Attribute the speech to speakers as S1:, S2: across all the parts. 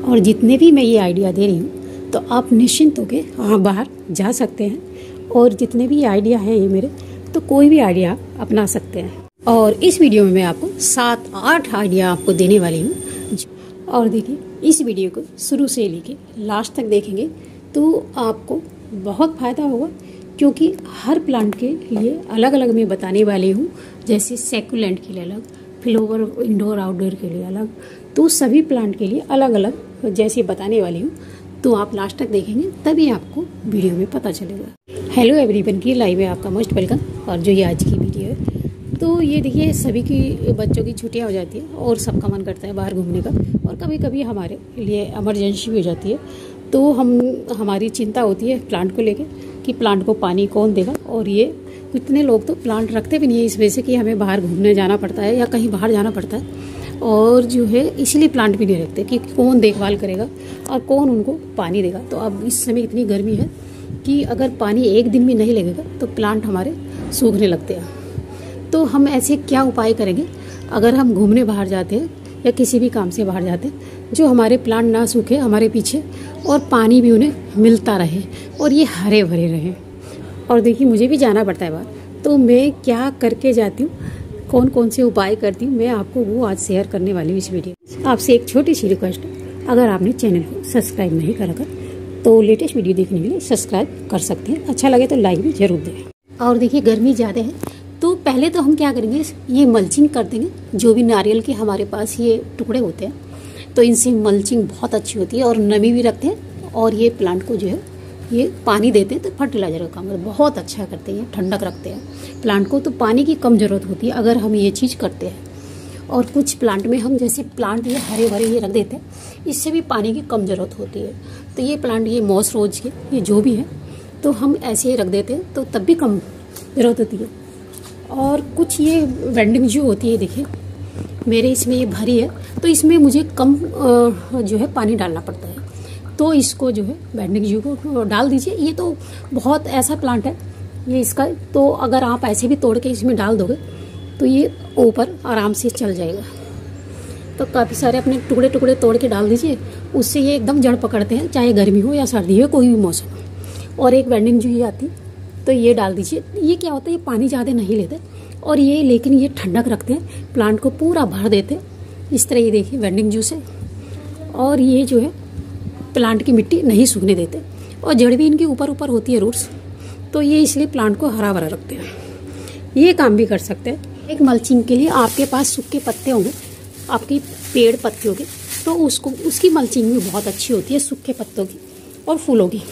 S1: और जितने भी मैं ये आइडिया दे रही हूँ तो आप निश्चिंत होकर बाहर जा सकते हैं। और जितने भी आइडिया हैं ये मेरे, तो कोई भी आइडिया आप अपना सकते हैं। और इस वीडियो में मैं आपको 7-8 आइडिया आपको देने वाली हूँ। और देखिए, इस वीडियो को शुरू से लेके लास्ट तक देखेंगे तो आपको बहुत फ़ायदा होगा, क्योंकि हर प्लांट के लिए अलग अलग मैं बताने वाली हूँ। जैसे सैकुलेंट के लिए अलग, फ्लावर इंडोर आउटडोर के लिए अलग, तो सभी प्लांट के लिए अलग अलग जैसे बताने वाली हूँ। तो आप लास्ट तक देखेंगे तभी आपको वीडियो में पता चलेगा। हेलो एवरीवन, की लाइव है आपका मोस्ट वेलकम। और जो ये आज की वीडियो है, तो ये देखिए, सभी की बच्चों की छुट्टियां हो जाती है और सबका मन करता है बाहर घूमने का, और कभी कभी हमारे लिए इमरजेंसी भी हो जाती है। तो हमारी चिंता होती है प्लांट को लेके कि प्लांट को पानी कौन देगा। और ये कितने लोग तो प्लांट रखते भी नहीं है इस वजह से कि हमें बाहर घूमने जाना पड़ता है या कहीं बाहर जाना पड़ता है, और जो है इसलिए प्लांट भी नहीं रखते कि कौन देखभाल करेगा और कौन उनको पानी देगा। तो अब इस समय इतनी गर्मी है कि अगर पानी एक दिन भी नहीं लगेगा तो प्लांट हमारे सूखने लगते हैं। तो हम ऐसे क्या उपाय करेंगे अगर हम घूमने बाहर जाते हैं या किसी भी काम से बाहर जाते हैं, जो हमारे प्लांट ना सूखे हमारे पीछे, और पानी भी उन्हें मिलता रहे और ये हरे भरे रहे। और देखिए, मुझे भी जाना पड़ता है बाहर, तो मैं क्या करके जाती हूँ, कौन कौन से उपाय करती हूँ, मैं आपको वो आज शेयर करने वाली हूँ इस वीडियो। आपसे एक छोटी सी रिक्वेस्ट है, अगर आपने चैनल को सब्सक्राइब नहीं करा कर तो लेटेस्ट वीडियो देखने के लिए सब्सक्राइब कर सकते हैं। अच्छा लगे तो लाइक भी जरूर दें। और देखिए, गर्मी ज़्यादा है, तो पहले तो हम क्या करेंगे, ये मल्चिंग कर देंगे। जो भी नारियल के हमारे पास ये टुकड़े होते हैं, तो इनसे मल्चिंग बहुत अच्छी होती है और नमी भी रखते हैं। और ये प्लांट को जो है ये पानी देते हैं, तो फर्टिलाइजर का काम बहुत अच्छा करते हैं, ठंडक रखते हैं प्लांट को। तो पानी की कम जरूरत होती है अगर हम ये चीज़ करते हैं। और कुछ प्लांट में हम जैसे प्लांट ये हरे भरे ये रख देते हैं, इससे भी पानी की कम जरूरत होती है। तो ये प्लांट, ये मॉस रोज के, ये जो भी है, तो हम ऐसे ही रख देते हैं, तो तब भी कम जरूरत होती है। और कुछ ये वेंडिंग जो होती है, देखिए मेरे इसमें ये भरी है, तो इसमें मुझे कम जो है पानी डालना पड़ता है। तो इसको जो है वेंडिंग जू को डाल दीजिए। ये तो बहुत ऐसा प्लांट है ये इसका, तो अगर आप ऐसे भी तोड़ के इसमें डाल दोगे तो ये ऊपर आराम से चल जाएगा। तो काफ़ी सारे अपने टुकड़े टुकड़े तोड़ के डाल दीजिए, उससे ये एकदम जड़ पकड़ते हैं, चाहे गर्मी हो या सर्दी हो, कोई भी मौसम हो। और एक वेंडिंग जू ये आती, तो ये डाल दीजिए। ये क्या होता है, ये पानी ज़्यादा नहीं लेते, और ये लेकिन ये ठंडक रखते हैं, प्लांट को पूरा भर देते हैं। इस तरह ये देखिए वेंडिंग जूस है, और ये जो है प्लांट की मिट्टी नहीं सूखने देते, और जड़ भी इनके ऊपर ऊपर होती है रूट्स, तो ये इसलिए प्लांट को हरा भरा रखते हैं। ये काम भी कर सकते हैं। एक मल्चिंग के लिए आपके पास सूखे पत्ते होंगे, आपकी पेड़ पत्ते होंगे, तो उसकी मल्चिंग भी बहुत अच्छी होती है, सूखे पत्तों की और फूलों की,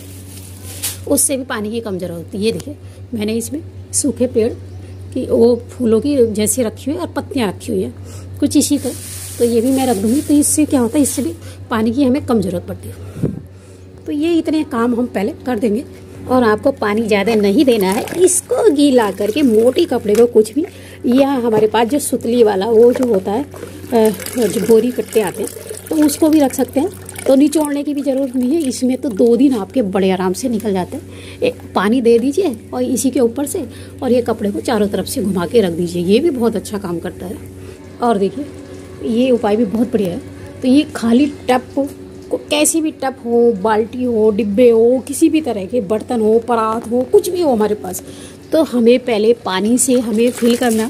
S1: उससे भी पानी की कम जरूरत होती है। ये देखिए, मैंने इसमें सूखे पेड़ की वो फूलों की जैसे रखी हुई है और पत्तियाँ रखी हुई हैं कुछ इसी तरह, तो ये भी मैं रख दूंगी। तो इससे क्या होता है, इससे भी पानी की हमें कम जरूरत पड़ती है। तो ये इतने काम हम पहले कर देंगे। और आपको पानी ज़्यादा नहीं देना है, इसको गीला करके मोटी कपड़े को कुछ भी, या हमारे पास जो सुतली वाला वो जो होता है, जो बोरी कट्टे आते हैं, तो उसको भी रख सकते हैं। तो निचोड़ने की भी ज़रूरत नहीं है, इसमें तो 2 दिन आपके बड़े आराम से निकल जाते हैं। पानी दे दीजिए और इसी के ऊपर से, और ये कपड़े को चारों तरफ से घुमा के रख दीजिए, ये भी बहुत अच्छा काम करता है। और देखिए, ये उपाय भी बहुत बढ़िया है। तो ये खाली टप को, कैसी भी टप हो, बाल्टी हो, डिब्बे हो, किसी भी तरह के बर्तन हो, परात हो, कुछ भी हो हमारे पास, तो हमें पहले पानी से हमें फिल करना,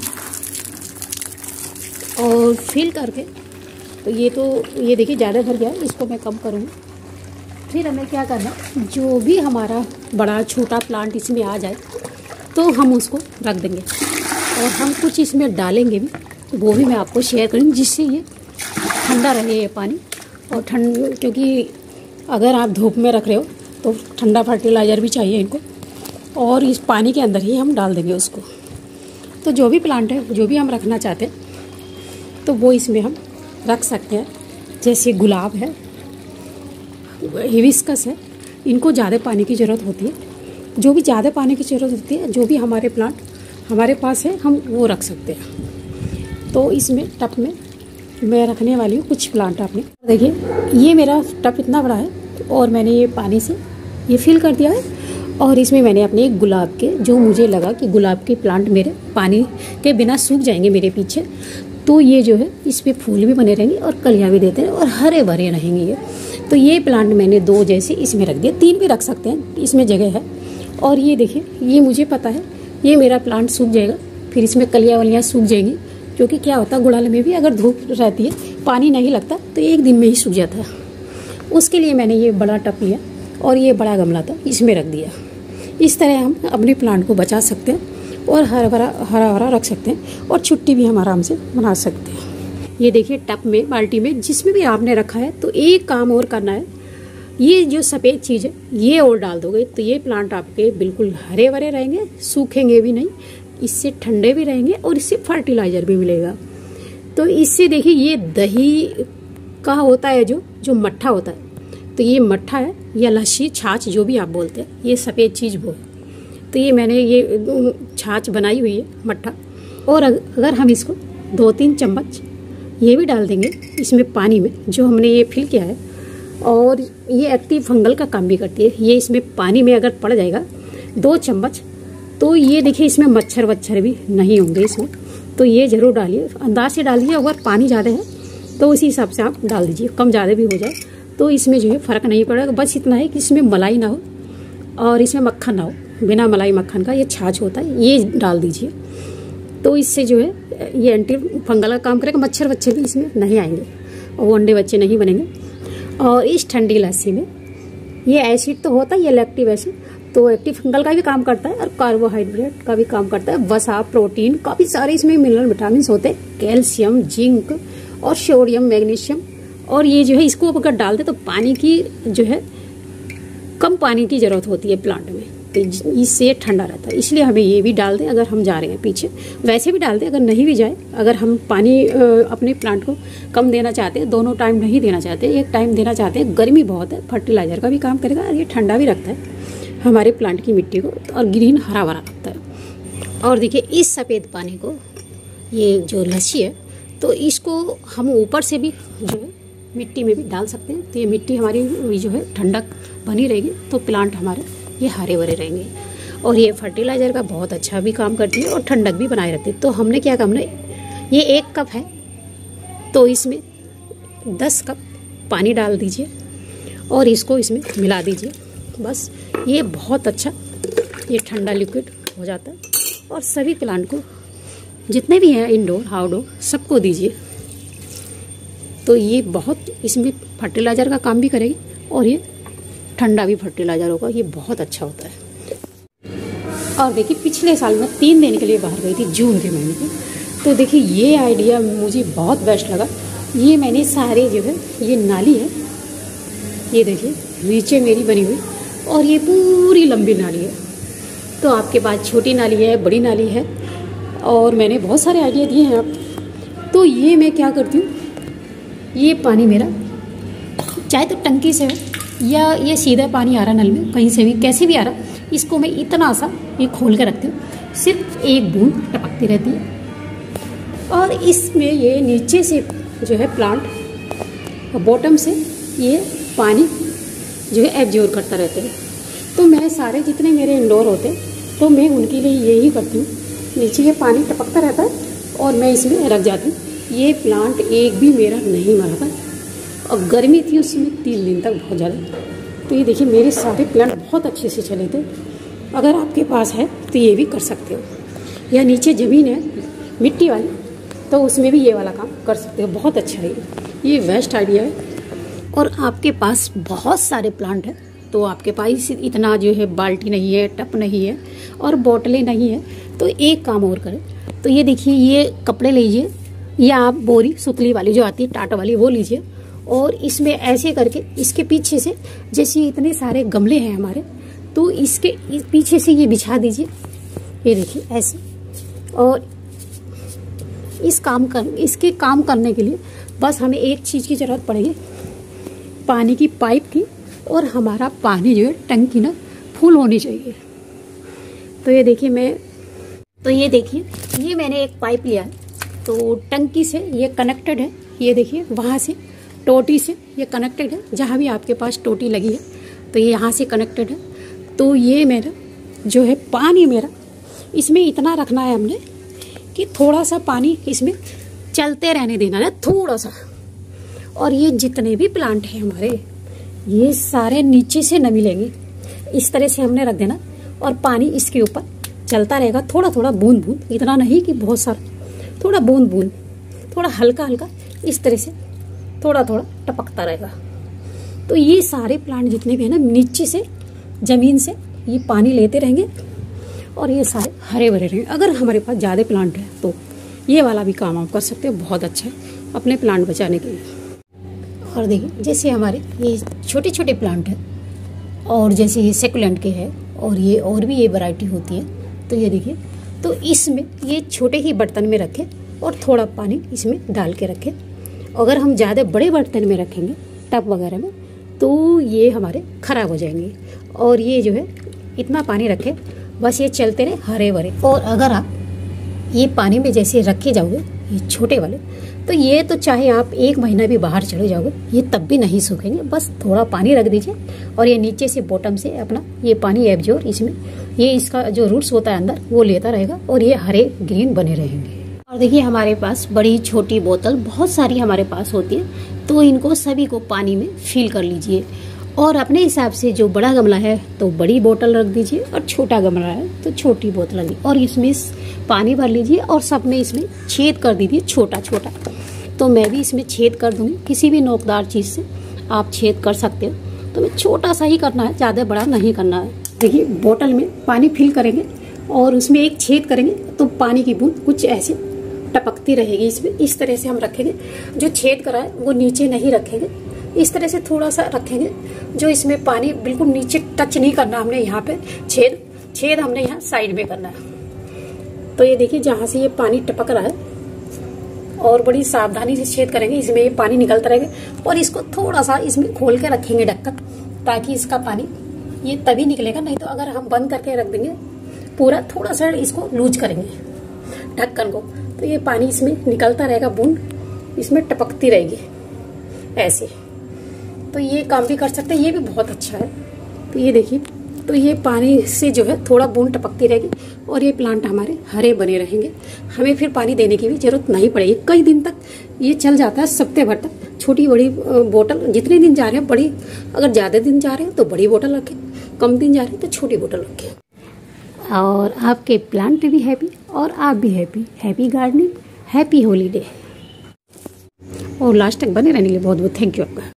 S1: और फिल करके, तो ये देखिए ज़्यादा भर गया, इसको मैं कम करूँगी। फिर हमें क्या करना, जो भी हमारा बड़ा छोटा प्लांट इसमें आ जाए तो हम उसको रख देंगे, और हम कुछ इसमें डालेंगे भी, वो भी मैं आपको शेयर करूँगी, जिससे ये ठंडा रहे ये पानी। और क्योंकि अगर आप धूप में रख रहे हो तो ठंडा फर्टिलाइज़र भी चाहिए इनको, और इस पानी के अंदर ही हम डाल देंगे उसको। तो जो भी प्लांट है, जो भी हम रखना चाहते हैं, तो वो इसमें हम रख सकते हैं। जैसे गुलाब है, हिबिस्कस है, इनको ज़्यादा पानी की ज़रूरत होती है। जो भी ज़्यादा पानी की ज़रूरत होती है, जो भी हमारे प्लांट हमारे पास है, हम वो रख सकते हैं। तो इसमें टब में मैं रखने वाली हूँ कुछ प्लांट। आपने देखिए, ये मेरा टब इतना बड़ा है, और मैंने ये पानी से ये फिल कर दिया है। और इसमें मैंने अपने गुलाब के, जो मुझे लगा कि गुलाब के प्लांट मेरे पानी के बिना सूख जाएंगे मेरे पीछे, तो ये जो है इस पे फूल भी बने रहेंगे और कलियाँ भी देते हैं और हरे भरे रहेंगे ये। तो ये प्लांट मैंने 2 जैसे इसमें रख दिया, 3 भी रख सकते हैं, इसमें जगह है। और ये देखिए, ये मुझे पता है ये मेरा प्लांट सूख जाएगा, फिर इसमें कलियाँ वलियाँ सूख जाएंगी, क्योंकि क्या होता है गुड़हल में भी अगर धूप रहती है, पानी नहीं लगता तो 1 दिन में ही सूख जाता है। उसके लिए मैंने ये बड़ा टब लिया और ये बड़ा गमला था, इसमें रख दिया। इस तरह हम अपने प्लांट को बचा सकते हैं और हरा भरा रख सकते हैं और छुट्टी भी हम आराम से बना सकते हैं। ये देखिए टब में, बाल्टी में, जिसमें भी आपने रखा है, तो एक काम और करना है, ये जो सफ़ेद चीज़ है ये और डाल दोगे तो ये प्लांट आपके बिल्कुल हरे भरे रहेंगे, सूखेंगे भी नहीं, इससे ठंडे भी रहेंगे और इससे फर्टिलाइज़र भी मिलेगा। तो इससे देखिए ये दही का होता है जो मट्ठा होता है, तो ये मट्ठा है या लस्सी, छाछ, जो भी आप बोलते हैं, ये सफ़ेद चीज़ वो है। तो ये मैंने ये छाछ बनाई हुई है, मट्ठा। और अगर हम इसको 2-3 चम्मच ये भी डाल देंगे इसमें पानी में, जो हमने ये फिल किया है, और ये एक्टिव फंगल का काम भी करती है। ये इसमें पानी में अगर पड़ जाएगा 2 चम्मच, तो ये देखिए इसमें मच्छर वच्छर भी नहीं होंगे इसमें। तो ये ज़रूर डालिए, अंदाज से डालिए। अगर पानी ज़्यादा है तो उसी हिसाब से आप डाल दीजिए, कम ज़्यादा भी हो जाए तो इसमें जो है फ़र्क नहीं पड़ेगा। बस इतना है कि इसमें मलाई ना हो और इसमें मक्खन ना हो, बिना मलाई मक्खन का ये छाछ होता है, ये डाल दीजिए। तो इससे जो है ये एंटी फंगल का काम करेगा, मच्छर वच्छर भी इसमें नहीं आएंगे और वो अंडे बच्चे नहीं बनेंगे। और इस ठंडी लस्सी में ये एसिड तो होता है, ये लैक्टिक एसिड, तो एक्टिव फंगल का भी काम करता है और कार्बोहाइड्रेट का भी काम करता है, वसा, प्रोटीन, काफ़ी सारे इसमें मिनरल विटामिन होते हैं, कैल्शियम, जिंक और सोडियम, मैग्नीशियम। और ये जो है इसको अगर डाल दे तो पानी की जो है कम पानी की ज़रूरत होती है प्लांट में, तो इससे ठंडा रहता है। इसलिए हमें ये भी डाल दें अगर हम जा रहे हैं पीछे, वैसे भी डाल दें अगर नहीं भी जाए। अगर हम पानी अपने प्लांट को कम देना चाहते हैं, दोनों टाइम नहीं देना चाहते, एक टाइम देना चाहते हैं, गर्मी बहुत है, फर्टिलाइज़र का भी काम करेगा और ये ठंडा भी रखता है हमारे प्लांट की मिट्टी को और ग्रीन हरा भरा रखता है। और देखिए इस सफ़ेद पानी को, ये जो लस्सी है, तो इसको हम ऊपर से भी जो है मिट्टी में भी डाल सकते हैं, तो ये मिट्टी हमारी जो है ठंडक बनी रहेगी, तो प्लांट हमारे ये हरे भरे रहेंगे। और ये फर्टिलाइज़र का बहुत अच्छा भी काम करती है और ठंडक भी बनाए रखती है। तो हमने क्या करना है, ये 1 कप है तो इसमें 10 कप पानी डाल दीजिए और इसको इसमें मिला दीजिए। बस ये बहुत अच्छा ये ठंडा लिक्विड हो जाता है और सभी प्लांट को, जितने भी हैं इंडोर आउटडोर, सबको दीजिए। तो ये बहुत इसमें फर्टिलाइज़र का काम भी करेगी और ये ठंडा भी फर्टिलाइज़र होगा, ये बहुत अच्छा होता है। और देखिए पिछले साल मैं 3 दिन के लिए बाहर गई थी, जून के महीने में, तो देखिए ये आइडिया मुझे बहुत बेस्ट लगा। ये मैंने सारे जो है, ये नाली है, ये देखिए नीचे मेरी बनी हुई, और ये पूरी लंबी नाली है। तो आपके पास छोटी नाली है, बड़ी नाली है, और मैंने बहुत सारे आइडिया दिए हैं आप। तो ये मैं क्या करती हूँ, ये पानी मेरा चाहे तो टंकी से है या ये सीधा पानी आ रहा नल में, कहीं से भी कैसे भी आ रहा, इसको मैं इतना सा ये खोल के रखती हूँ, सिर्फ 1 बूंद टपकती रहती है। और इसमें ये नीचे से जो है प्लांट बॉटम से ये पानी जो है एब्जॉर्ब करता रहता है। तो मैं सारे जितने मेरे इंडोर होते हैं तो मैं उनके लिए यही करती हूँ, नीचे ये पानी टपकता रहता है और मैं इसमें रख जाती हूँ। ये प्लांट एक भी मेरा नहीं मरा था, और गर्मी थी उसमें 3 दिन तक बहुत ज़्यादा। तो ये देखिए मेरे सारे प्लांट बहुत अच्छे से चले थे। अगर आपके पास है तो ये भी कर सकते हो, या नीचे ज़मीन है मिट्टी वाली तो उसमें भी ये वाला काम कर सकते हो, बहुत अच्छा है ये बेस्ट आइडिया है। और आपके पास बहुत सारे प्लांट हैं तो आपके पास इतना जो है बाल्टी नहीं है, टप नहीं है और बोतलें नहीं है, तो एक काम और करें। तो ये देखिए ये कपड़े लीजिए, या आप बोरी सुतली वाली जो आती है टाटा वाली वो लीजिए, और इसमें ऐसे करके इसके पीछे से, जैसे इतने सारे गमले हैं हमारे, तो इसके पीछे से ये बिछा दीजिए, ये देखिए ऐसे। और इसके काम करने के लिए बस हमें एक चीज़ की ज़रूरत पड़ेगी, पानी की पाइप की, और हमारा पानी जो है टंकी ना फुल होनी चाहिए। तो ये देखिए ये मैंने एक पाइप लिया है, तो टंकी से ये कनेक्टेड है, ये देखिए वहाँ से टोटी से ये कनेक्टेड है, जहाँ भी आपके पास टोटी लगी है तो ये यहाँ से कनेक्टेड है। तो ये मेरा जो है पानी मेरा इसमें इतना रखना है हमने कि थोड़ा सा पानी इसमें चलते रहने देना है थोड़ा सा। और ये जितने भी प्लांट हैं हमारे, ये सारे नीचे से नमी लेंगे। इस तरह से हमने रख देना और पानी इसके ऊपर चलता रहेगा, थोड़ा थोड़ा बूंद बूंद, इतना नहीं कि बहुत सारा, थोड़ा बूंद बूंद, थोड़ा हल्का हल्का, इस तरह से थोड़ा थोड़ा टपकता रहेगा। तो ये सारे प्लांट जितने भी है ना, नीचे से जमीन से ये पानी लेते रहेंगे और ये सारे हरे भरे रहेंगे। अगर हमारे पास ज़्यादा प्लांट है तो ये वाला भी काम आप कर सकते हो, बहुत अच्छा है अपने प्लांट बचाने के लिए। और देखिए जैसे हमारे ये छोटे छोटे प्लांट है और जैसे ये सेकुलेंट के है और ये और भी ये वैरायटी होती है, तो ये देखिए, तो इसमें ये छोटे ही बर्तन में रखें और थोड़ा पानी इसमें डाल के रखें। अगर हम ज़्यादा बड़े बर्तन में रखेंगे टब वगैरह में तो ये हमारे ख़राब हो जाएंगे। और ये जो है इतना पानी रखें, बस ये चलते रहे हरे भरे। और अगर आप ये पानी में जैसे रखे जाओगे ये छोटे वाले, तो ये तो चाहे आप 1 महीना भी बाहर चले जाओगे ये तब भी नहीं सूखेंगे। बस थोड़ा पानी रख दीजिए और ये नीचे से बॉटम से अपना ये पानी एब्जॉर्ब इसमें, ये इसका जो रूट्स होता है अंदर वो लेता रहेगा और ये हरे ग्रीन बने रहेंगे। और देखिए हमारे पास बड़ी छोटी बोतल बहुत सारी हमारे पास होती है, तो इनको सभी को पानी में फिल कर लीजिए। और अपने हिसाब से जो बड़ा गमला है तो बड़ी बोतल रख दीजिए और छोटा गमला है तो छोटी बोतल रख दीजिए और इसमें पानी भर लीजिए और सब में इसमें छेद कर दीजिए छोटा छोटा। तो मैं भी इसमें छेद कर दूंगी, किसी भी नोकदार चीज़ से आप छेद कर सकते हो। तो मैं छोटा सा ही करना है, ज़्यादा बड़ा नहीं करना है। देखिए बोतल में पानी फिल करेंगे और उसमें एक छेद करेंगे तो पानी की बूंद कुछ ऐसे टपकती रहेगी इसमें। इस तरह से हम रखेंगे, जो छेद करा है वो नीचे नहीं रखेंगे, इस तरह से थोड़ा सा रखेंगे जो इसमें पानी बिल्कुल नीचे टच नहीं करना हमने। यहाँ पे छेद हमने यहाँ साइड में करना है। तो ये देखिए जहाँ से ये पानी टपक रहा है और बड़ी सावधानी से छेद करेंगे, इसमें ये पानी निकलता रहेगा। और इसको थोड़ा सा इसमें खोल के रखेंगे ढक्कन, ताकि इसका पानी ये तभी निकलेगा। नहीं तो अगर हम बंद करके रख देंगे पूरा, थोड़ा सा इसको लूज करेंगे ढक्कन को, तो ये पानी इसमें निकलता रहेगा, बूंद इसमें टपकती रहेगी ऐसे। तो ये काम भी कर सकते हैं, ये भी बहुत अच्छा है। तो ये देखिए, तो ये पानी से जो है थोड़ा बूंद टपकती रहेगी और ये प्लांट हमारे हरे बने रहेंगे। हमें फिर पानी देने की भी जरूरत नहीं पड़ेगी, कई दिन तक ये चल जाता है, हफ्ते भर तक। छोटी बड़ी बोतल जितने दिन जा रहे हैं, बड़ी अगर ज़्यादा दिन जा रहे हैं तो बड़ी बोतल रखें, कम दिन जा रहे हैं तो छोटी बोतल रखें। और आपके प्लांट भी हैप्पी और आप भी happy. Happy gardening, happy holiday. और लास्ट तक बने रहने के लिए बहुत बहुत थैंक यू आपका।